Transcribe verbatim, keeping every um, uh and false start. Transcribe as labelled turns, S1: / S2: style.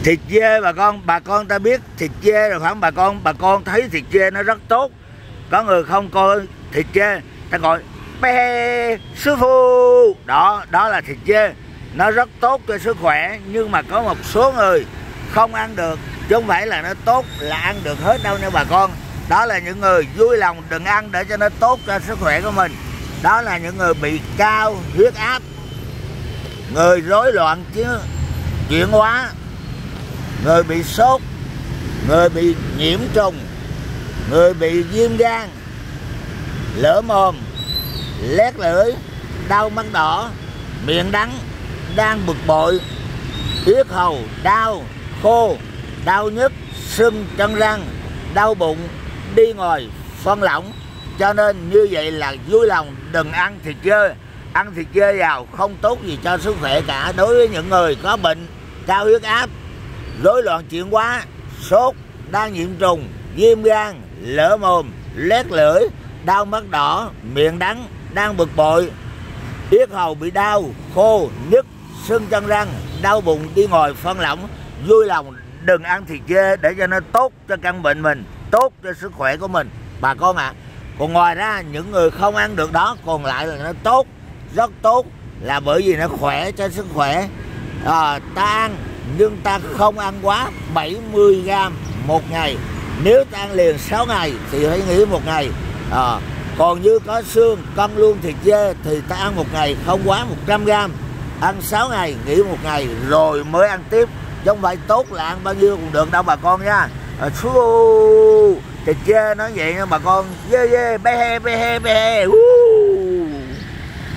S1: Thịt dê bà con, bà con ta biết thịt dê rồi phải bà con, bà con thấy thịt dê nó rất tốt. Có người không coi thịt dê, ta gọi pe sư phụ. Đó, đó là thịt dê. Nó rất tốt cho sức khỏe, nhưng mà có một số người không ăn được, chứ không phải là nó tốt là ăn được hết đâu nha bà con. Đó là những người vui lòng đừng ăn để cho nó tốt cho sức khỏe của mình. Đó là những người bị cao huyết áp, người rối loạn chứ chuyển hóa, người bị sốt, người bị nhiễm trùng, người bị viêm gan, lở mồm, lét lưỡi, đau mắt đỏ, miệng đắng, đang bực bội, yết hầu đau, khô, đau nhức, sưng chân răng, đau bụng, đi ngồi, phân lỏng. Cho nên như vậy là vui lòng đừng ăn thịt dê. Ăn thịt dê vào không tốt gì cho sức khỏe cả. Đối với những người có bệnh cao huyết áp, rối loạn chuyển hóa, sốt, đang nhiễm trùng, viêm gan, lở mồm, lét lưỡi, đau mắt đỏ, miệng đắng, đang bực bội, yết hầu bị đau, khô, nhức, sưng chân răng, đau bụng, đi ngồi, phân lỏng, vui lòng đừng ăn thịt dê để cho nó tốt cho căn bệnh mình, tốt cho sức khỏe của mình bà con ạ. À. Còn ngoài ra những người không ăn được đó, còn lại là nó tốt, rất tốt, là bởi vì nó khỏe cho sức khỏe. À, ta ăn nhưng ta không ăn quá bảy mươi gam một ngày. Nếu ta ăn liền sáu ngày thì phải nghỉ một ngày. À, còn như có xương cân luôn thịt dê thì ta ăn một ngày không quá một trăm gam, ăn sáu ngày nghỉ một ngày rồi mới ăn tiếp, chứ không phải tốt là ăn bao nhiêu cũng được đâu bà con nha. À, thịt dê nói vậy nha bà con. Dê dê be he be he be he.